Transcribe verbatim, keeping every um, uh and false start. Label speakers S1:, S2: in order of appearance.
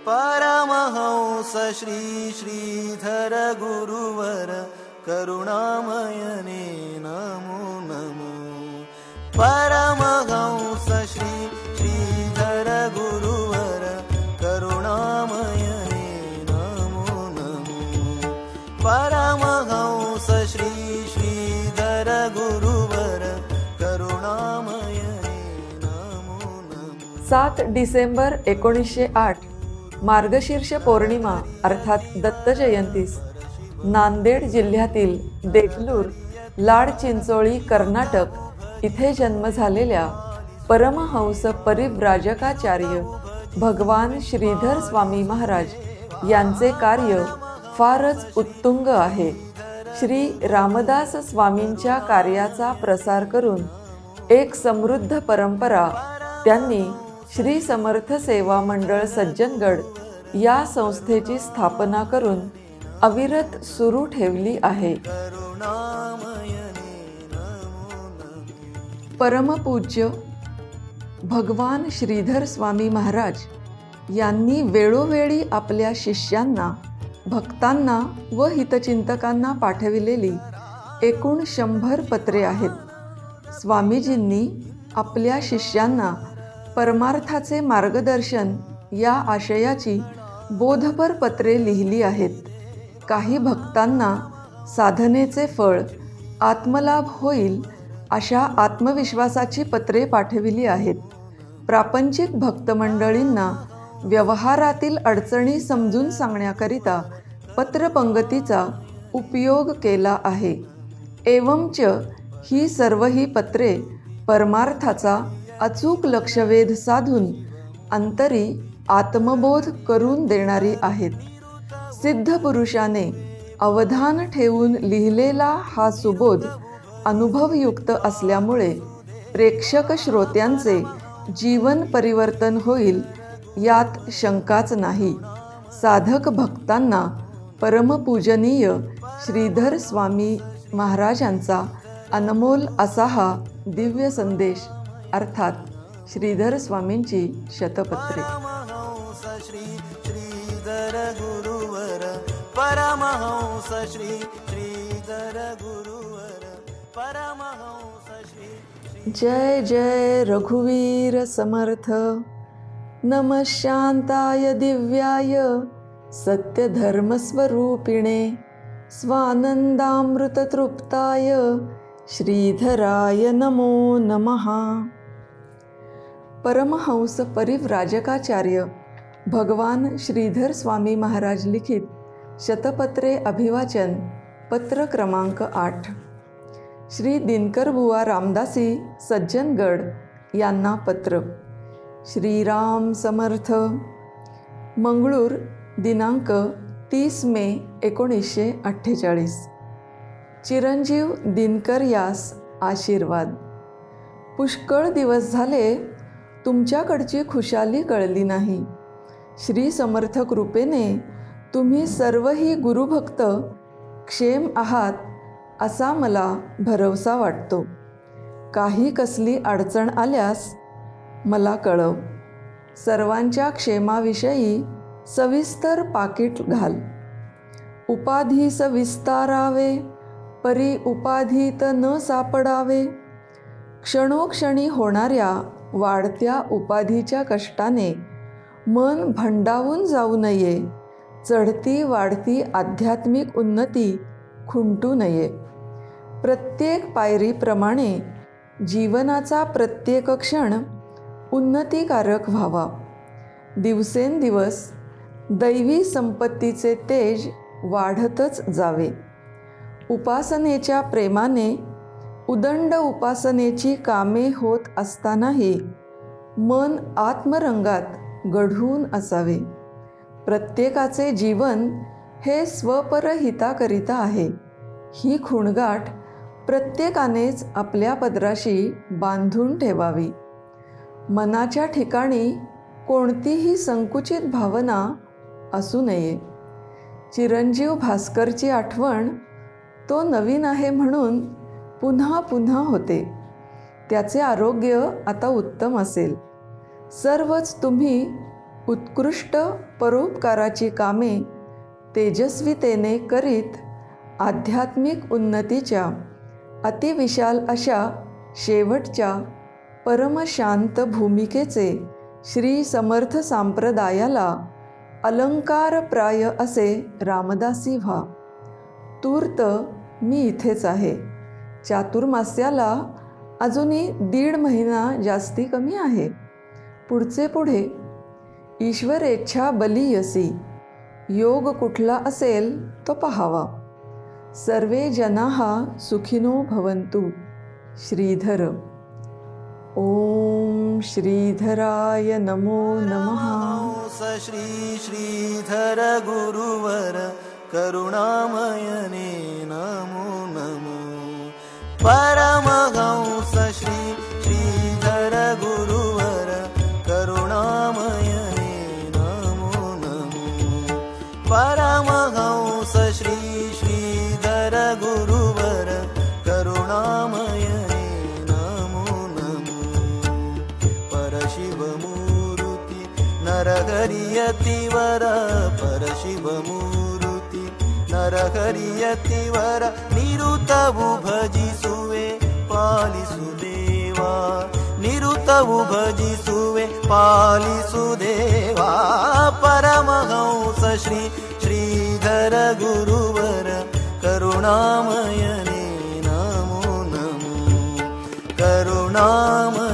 S1: परमहंस श्री श्रीधर गुरुवर करुणामयने नमो नमो। परमहंस श्री श्रीधर गुरुवर करुणामयने नमो नमो। परमहंस श्री श्रीधर गुरुवर करुणामयने नमो नमो।
S2: सात डिसेंबर एकोणीसशे आठ मार्गशीर्ष पौर्णिमा अर्थात दत्त जयंतीस नांदेड जिल्ह्यातील देगलूर लाडचिंचोळी कर्नाटक इथे जन्म झालेल्या परमहंस परिव्राजकाचार्य भगवान श्रीधर स्वामी महाराज यांचे कार्य फारच उत्तुंग आहे। श्री रामदास स्वामींच्या कार्याचा प्रसार करून एक समृद्ध परंपरा त्यांनी श्री समर्थ सेवा मंडळ सज्जनगड या संस्थेची स्थापना करून अविरत सुरू ठेवली आहे। परमपूज्य भगवान श्रीधर स्वामी महाराज यांनी वेळोवेळी आपल्या शिष्यांना, भक्तांना व हितचिंतकांना पाठविलेली एकूण शंभर पत्रे आहेत। स्वामीजींनी आपल्या शिष्यांना परमार्थाचे मार्गदर्शन या आशयाची बोधपर पत्रे लिहिली आहेत। काही भक्तांना साधनेचे फळ आत्मलाभ होईल अशा आत्मविश्वासाची पत्रे पाठविली आहेत। प्रापंचिक भक्तमंडळींना व्यवहारातील अडचणी समजून सांगण्याकरिता पत्रपंगतीचा उपयोग केला आहे। एवंच ही सर्व ही पत्रे परमार्थाचा अचूक लक्षवेध साधून अंतरी आत्मबोध करून देणारी आहेत। सिद्ध पुरुषाने अवधान ठेवून लिहिलेला हा सुबोध अनुभवयुक्त असल्यामुळे प्रेक्षक श्रोत्यांचे जीवन परिवर्तन होईल यात शंकाच नाही। साधक भक्तांना परमपूजनीय श्रीधर स्वामी महाराजांचा अनमोल असा हा दिव्य संदेश अर्थात श्रीधर स्वामींची शतपत्रे।
S1: परमहंस श्री श्रीधर गुरुवर परमहंस श्री श्रीधर गुरुवर परमहंस श्री।
S2: जय जय रघुवीर समर्थ। नमः शांताय दिव्याय सत्यधर्मस्वरूपिणे स्वानंदामृततृप्ताय श्रीधराय नमो नमः। परमहंस परिव्राजकाचार्य भगवान श्रीधर स्वामी महाराज लिखित शतपत्रे अभिवाचन पत्र क्रमांक आठ। श्री दिनकर बुवा रामदासी सज्जनगड यांना पत्र। श्रीराम समर्थ। मंगळूर दिनांक तीस मे एकोणीसशे अठ्ठेचाळीस। चिरंजीव दिनकर यास आशीर्वाद। पुष्कळ दिवस झाले तुमच्याकडची खुशाली कळली नाही। श्री समर्थ कृपेने तुम्ही सर्वही गुरुभक्त क्षेम आहात असा मला भरवसा वाटतो। काही कसली अडचण आल्यास मला कळव। सर्वांच्या क्षेमाविषयी सविस्तर पाकीट घाल। उपाधीस विस्तारावे परी उपाधीत न सापडावे। क्षणोक्षणी होणाऱ्या वाढत्या उपाधीच्या कष्टाने मन भंडावून जाऊ नये। चढती वाढती आध्यात्मिक उन्नती खुंटू नये। प्रत्येक पायरीप्रमाणे जीवनाचा प्रत्येक क्षण उन्नतीकारक व्हावा। दिवसेंदिवस दैवी संपत्तीचे तेज वाढतच जावे। उपासनेच्या प्रेमाने उदंड उपासनेची कामे होत असतानाही मन आत्मरंगात गढून असावे। प्रत्येकाचे जीवन हे स्वपरहिताकरिता आहे ही खुणगाठ प्रत्येकानेच आपल्या पदराशी बांधून ठेवावी। मनाच्या ठिकाणी कोणतीही संकुचित भावना असू नये। चिरंजीव भास्करची आठवण तो नवीन आहे म्हणून पुन्हा पुन्हा होते। त्याचे आरोग्य आता उत्तम असेल। सर्वच तुम्ही उत्कृष्ट परोपकाराची कामे तेजस्वीतेने करीत आध्यात्मिक उन्नतीच्या अतिविशाल अशा शेवटच्या परमशांत भूमिकेचे श्री समर्थ संप्रदायाला अलंकारप्राय असे रामदासी व्हा. तूर्त मी इथेच आहे. चातुर्मास्याला अजूनही दीड महिना जास्ती कमी आहे. पुढचे पुढे ईश्वरेच्छा बलीयसी. योग कुठला असेल तो पहावा. सर्वे जनाः सुखिनो भवन्तु. श्रीधर. ओम श्रीधराय नमो नमः.
S1: श्री श्रीधर गुरुवर करुणामयने नमो नमो. परमहंस श्री श्रीधर गुरुवर करुणामयने नमो नमो. परमहंस श्री श्रीधर गुरुवर करुणामयने नमो नमो. परशिवमूर्ति नरहरियतिवर. परशिवमूर्ति नरहरियतिवर. निरुतवु भजिसुवे पालिसुदेवा. निरुतवु भजिसुवे पालिसुदेवा. परमहंस श्री श्रीधर गुरुवर करुणामयने नमो नमो. करुणामय